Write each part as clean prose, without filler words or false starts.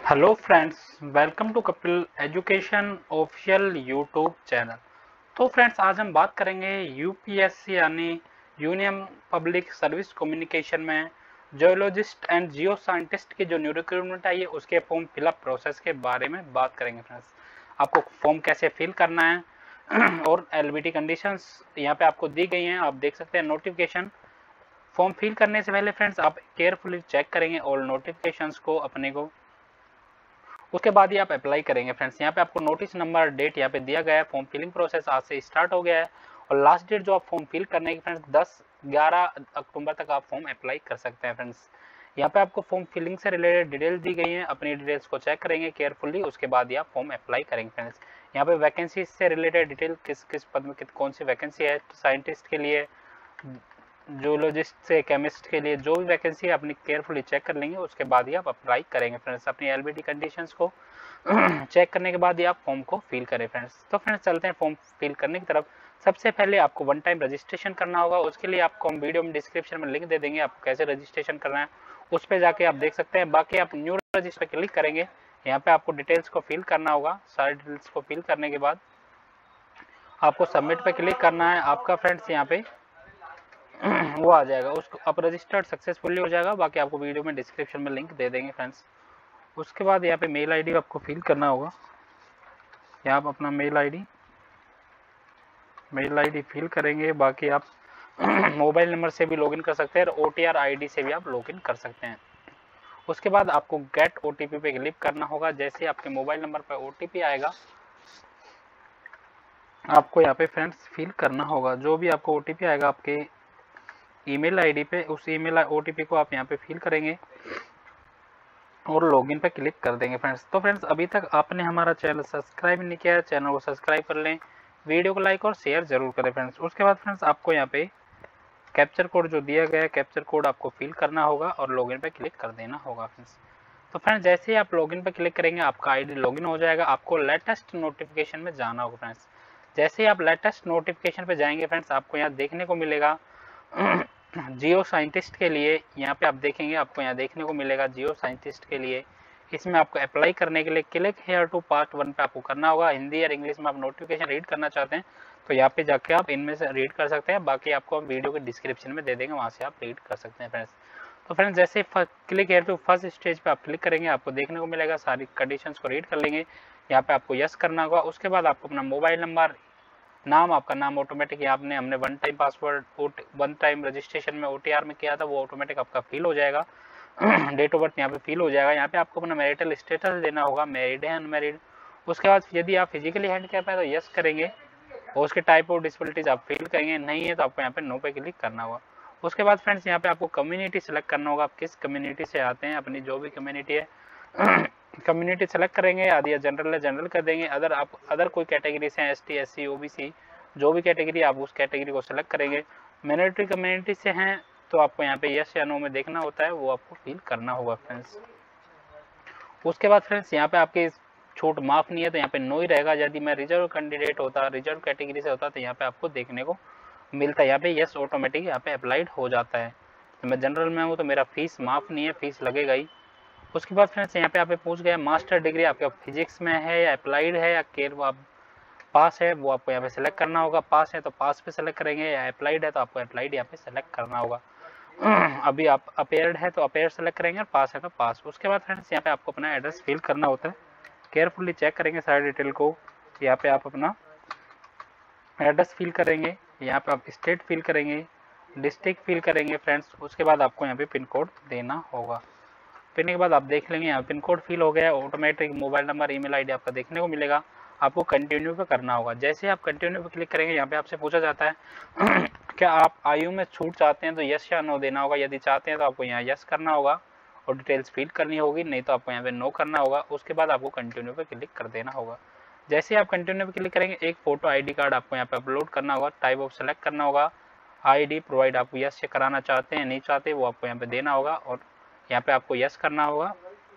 Hello friends, welcome to Kapil education official YouTube channel. तो friends, आज हम बात करेंगे यूपीएससी यानी यूनियन पब्लिक सर्विस कम्युनिकेशन में जियोलॉजिस्ट एंड जियो साइंटिस्ट की जो न्यू रिक्रूटमेंट आई है उसके फॉर्म फिलअप प्रोसेस के बारे में बात करेंगे। फ्रेंड्स, आपको फॉर्म कैसे फिल करना है और एलिजिबिलिटी कंडीशंस यहाँ पे आपको दी गई हैं। आप देख सकते हैं नोटिफिकेशन। फॉर्म फिल करने से पहले फ्रेंड्स आप केयरफुली चेक करेंगे ऑल नोटिफिकेशंस को अपने को, उसके बाद ही आप अप्लाई करेंगे। फ्रेंड्स, यहाँ पे आपको नोटिस नंबर डेट यहाँ पे दिया गया है। फॉर्म फिलिंग प्रोसेस आज से स्टार्ट हो गया है और लास्ट डेट जो आप फॉर्म फिल करने की फ्रेंड्स 10-11 अक्टूबर तक आप फॉर्म अप्लाई कर सकते हैं। फ्रेंड्स, यहाँ पे आपको फॉर्म फिलिंग से रिलेटेड डिटेल दी गई है, अपनी डिटेल्स को चेक करेंगे केयरफुली, उसके बाद ही आप फॉर्म अप्लाई करेंगे। फ्रेंड्स, यहाँ पे वैकेंसी से रिलेटेड डिटेल किस किस पद में कौन सी वैकेंसी है, साइंटिस्ट के लिए, जूलॉजिस्ट से केमिस्ट के लिए, जो भी वैकेंसी है अपनी केयरफुली चेक कर लेंगे, उसके बाद ही आप अप्लाई करेंगे। फ्रेंड्स, अपनी एलिजिबिलिटी कंडीशंस को चेक करने के बाद ही आप फॉर्म को फिल करें। फ्रेंड्स, तो फ्रेंड्स चलते हैं फॉर्म फिल करने की तरफ। सबसे पहले आपको वन टाइम रजिस्ट्रेशन करना होगा। उसके लिए आपको हम वीडियो में डिस्क्रिप्शन में लिंक दे देंगे, आपको कैसे रजिस्ट्रेशन करना है उस पर जाके आप देख सकते हैं। बाकी आप न्यू रजिस्टर पर क्लिक करेंगे, यहाँ पे आपको डिटेल्स को फिल करना होगा। सारी डिटेल्स को फिल करने के बाद आपको सबमिट पे क्लिक करना है। आपका फ्रेंड्स यहाँ पे वो आ जाएगा, उसको अब रजिस्टर्ड सक्सेसफुली हो जाएगा। बाकी आपको वीडियो में डिस्क्रिप्शन में लिंक दे देंगे। फ्रेंड्स, उसके बाद यहाँ पे मेल आईडी आपको फिल करना होगा। यहाँ आप अपना मेल आईडी फिल करेंगे। बाकी आप मोबाइल नंबर से भी लॉगिन कर सकते हैं और OTR आईडी से भी आप लॉगिन कर सकते हैं। उसके बाद आपको गेट OTP पे क्लिक करना होगा। जैसे आपके मोबाइल नंबर पर OTP आएगा, आपको यहाँ पे फ्रेंड्स फिल करना होगा। जो भी आपको OTP आएगा आपके ईमेल आईडी पे, उस ईमेल OTP को आप यहाँ पे फिल करेंगे और लॉगिन पे क्लिक कर देंगे। फ्रेंड्स, तो फ्रेंड्स अभी तक आपने हमारा चैनल सब्सक्राइब नहीं किया है, चैनल को सब्सक्राइब कर लें, वीडियो को लाइक और शेयर जरूर करें। फ्रेंड्स, उसके बाद फ्रेंड्स आपको यहाँ पे कैप्चर कोड जो दिया गया है, कैप्चर कोड आपको फिल करना होगा और लॉगिन पे क्लिक कर देना होगा। फ्रेंड्स, तो फ्रेंड्स जैसे ही आप लॉगिन पे क्लिक करेंगे आपका आईडी लॉगिन हो जाएगा। आपको लेटेस्ट नोटिफिकेशन में जाना होगा। फ्रेंड्स, जैसे ही आप लेटेस्ट नोटिफिकेशन पे जाएंगे फ्रेंड्स, आपको यहाँ देखने को मिलेगा जियो साइंटिस्ट के लिए। यहाँ पे आप देखेंगे, आपको यहाँ देखने को मिलेगा जियो साइंटिस्ट के लिए। इसमें आपको अप्लाई करने के लिए क्लिक हेयर टू पार्ट 1 पे आपको करना होगा। हिंदी और इंग्लिश में आप नोटिफिकेशन रीड करना चाहते हैं तो यहाँ पे जाके आप इनमें से रीड कर सकते हैं। बाकी आपको हम वीडियो के डिस्क्रिप्शन में दे देंगे, वहाँ से आप रीड कर सकते हैं। फ्रेंड्स, तो फ्रेंड्स जैसे click here to first stage पे आप क्लिक करेंगे, आपको देखने को मिलेगा, सारी कंडीशंस को रीड कर लेंगे। यहाँ पे आपको यस करना होगा। उसके बाद आपको अपना मोबाइल नंबर, नाम, आपका नाम ऑटोमेटिक आपने हमने one time password one time registration में OTR में किया था, वो ऑटोमेटिक आपका फिल हो जाएगा। डेट ऑफ बर्थ यहाँ पे फिल हो जाएगा। यहाँ पे आपको अपना मैरिटल स्टेटस देना होगा, मैरिड है अनमैरिड। उसके बाद यदि आप फिजिकली हैंडीकैप है तो यस करेंगे और उसके टाइप ऑफ डिसेबिलिटीज आप फिल करेंगे, नहीं है तो आपको यहाँ पे नो पे क्लिक करना होगा। उसके बाद फ्रेंड्स यहाँ पे आपको कम्युनिटी सेलेक्ट करना होगा, आप किस कम्युनिटी से आते हैं, अपनी जो भी कम्युनिटी है कम्युनिटी सेलेक्ट करेंगे। आदि जनरल है, जनरल कर देंगे। अदर कोई कैटेगरी से हैं, ST SC OBC जो भी कैटेगरी, आप उस कैटेगरी को सेलेक्ट करेंगे। माइनॉरिटी कम्युनिटी से हैं तो आपको यहाँ पे यस या नो में देखना होता है, वो आपको फिल करना होगा। फ्रेंड्स, उसके बाद फ्रेंड्स यहाँ पे आपके छूट माफ नहीं है तो यहाँ पे नो ही रहेगा। यदि मैं रिजर्व कैंडिडेट होता, रिजर्व कैटेगरी से होता तो यहाँ पे आपको देखने को मिलता है, यहाँ पे यस ऑटोमेटिक यहाँ पे अप्लाइड हो जाता है। तो मैं जनरल में हूँ तो मेरा फीस माफ नहीं है, फीस लगेगा ही। उसके बाद फ्रेंड्स यहाँ पे आप पूछ गया मास्टर डिग्री आपके फिजिक्स में है या अप्लाइड है या केयर आप पास है, वो आपको यहाँ पे सेलेक्ट करना होगा। पास है तो पास पे सेलेक्ट करेंगे, या अप्लाइड है तो आपको अप्लाइड यहाँ पे सेलेक्ट करना होगा। अभी आप अपेयर्ड है तो अपेयर सेलेक्ट करेंगे और पास है तो पास। उसके बाद फ्रेंड्स यहाँ पे आपको अपना एड्रेस फिल करना होता है। केयरफुली चेक करेंगे सारी डिटेल को। यहाँ पे आप अपना एड्रेस फिल करेंगे, यहाँ पे आप स्टेट फिल करेंगे, डिस्ट्रिक्ट फिल करेंगे। फ्रेंड्स, उसके बाद आपको यहाँ पे पिन कोड देना होगा। पिन के बाद आप देख लेंगे यहाँ पिन कोड फिल हो गया, automatic mobile number email ID आपका देखने को मिलेगा। आपको कंटिन्यू पे करना होगा। जैसे आप कंटिन्यू पे क्लिक करेंगे, यहाँ पे आपसे पूछा जाता है क्या आप आयु में छूट चाहते हैं, तो यस या नो देना होगा। यदि चाहते हैं तो आपको यहाँ यस करना होगा और डिटेल्स फिल करनी होगी, नहीं तो आपको यहाँ पे नो करना होगा। उसके बाद आपको कंटिन्यू पे क्लिक कर देना होगा। जैसे आप कंटिन्यू पे क्लिक करेंगे, एक फोटो ID कार्ड आपको यहाँ पे अपलोड करना होगा। टाइप ऑफ सेलेक्ट करना होगा, ID प्रोवाइड आप यस से कराना चाहते हैं नहीं चाहते वो आपको यहाँ पे देना होगा और यहाँ पे आपको यस करना होगा।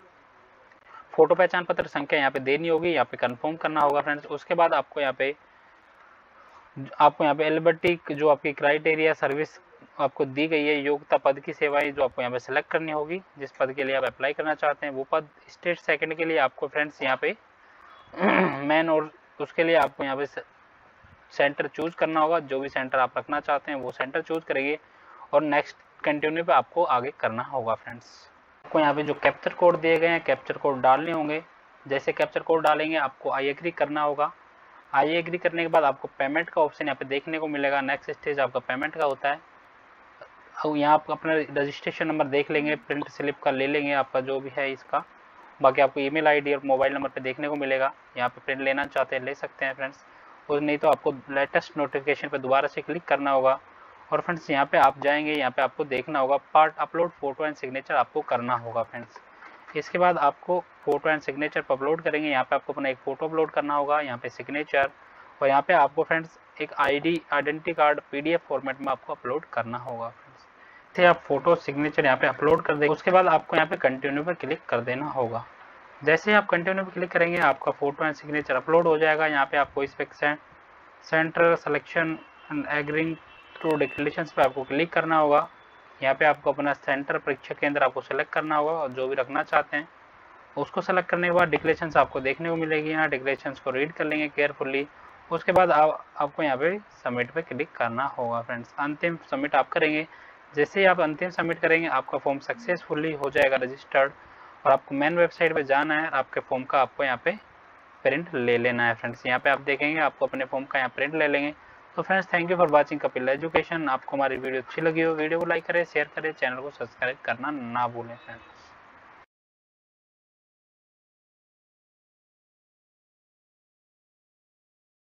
फोटो पहचान पत्र संख्या यहाँ पे देनी होगी, यहाँ पे कंफर्म करना होगा। फ्रेंड्स, उसके बाद आपको यहाँ पे एलिजिबिलिटी जो आपकी क्राइटेरिया सर्विस आपको दी गई है योग्यता पद की सेवाएं, जो आपको यहाँ पे सेलेक्ट करनी होगी। जिस पद के लिए आप अप्लाई करना चाहते हैं वो पद। स्टेट सेकंड के लिए आपको फ्रेंड्स यहाँ पे मैन, और उसके लिए आपको यहाँ पे सेंटर चूज करना होगा। जो भी सेंटर आप रखना चाहते हैं वो सेंटर चूज करेंगे और नेक्स्ट कंटिन्यू पे आपको आगे करना होगा। फ्रेंड्स आपको यहाँ पे जो कैप्चर कोड दिए गए हैं, कैप्चर कोड डालने होंगे। जैसे कैप्चर कोड डालेंगे आपको आई एग्री करना होगा। आई एग्री करने के बाद आपको पेमेंट का ऑप्शन यहाँ पे देखने को मिलेगा। नेक्स्ट स्टेज आपका पेमेंट का होता है। अब यहाँ आप अपना रजिस्ट्रेशन नंबर देख लेंगे, प्रिंट स्लिप का ले लेंगे आपका जो भी है इसका। बाकी आपको ईमेल आईडी और मोबाइल नंबर पे देखने को मिलेगा। यहाँ पे प्रिंट लेना चाहते हैं ले सकते हैं फ्रेंड्स, और नहीं तो आपको लेटेस्ट नोटिफिकेशन पे दोबारा से क्लिक करना होगा। और फ्रेंड्स यहाँ पे आप जाएंगे, यहाँ पे आपको देखना होगा part upload photo and signature आपको करना होगा फ्रेंड्स। इसके बाद आपको फोटो एंड सिग्नेचर पर अपलोड करेंगे। यहाँ पे आपको अपना एक फ़ोटो अपलोड करना होगा, यहाँ पे सिग्नेचर, और यहाँ पे आपको फ्रेंड्स एक आइडेंटिटी कार्ड PDF फॉर्मेट में आपको अपलोड करना होगा फ्रेंड्स। फिर आप फोटो सिग्नेचर यहाँ पे अपलोड कर देंगे। उसके बाद आपको यहाँ पे कंटिन्यू पर क्लिक कर देना होगा। जैसे ही आप कंटिन्यू पर क्लिक करेंगे आपका फोटो एंड सिग्नेचर अपलोड हो जाएगा। यहाँ पे आपको इस पे centre selection and agreeing through declarations पे आपको क्लिक करना होगा। यहाँ पे आपको अपना सेंटर परीक्षा केंद्र आपको सेलेक्ट करना होगा और जो भी रखना चाहते हैं उसको सेलेक्ट करने के बाद डिक्लेरेशंस आपको देखने को मिलेगी। यहाँ डिक्लेरेशंस को रीड कर लेंगे केयरफुली। उसके बाद आपको यहाँ पे सबमिट पे क्लिक करना होगा फ्रेंड्स। अंतिम सबमिट आप करेंगे। जैसे ही आप अंतिम सबमिट करेंगे आपका फॉर्म सक्सेसफुली हो जाएगा रजिस्टर्ड, और आपको मेन वेबसाइट पे जाना है। आपके फॉर्म का आपको यहाँ पे प्रिंट ले लेना है फ्रेंड्स। यहाँ पे आप देखेंगे आपको अपने फॉर्म का यहाँ प्रिंट ले लेंगे। तो friends thank you for watching Kapil education. आपको हमारी वीडियो अच्छी लगी हो वीडियो को लाइक करें, शेयर करें, चैनल को सब्सक्राइब करना ना भूलें फ्रेंड्स।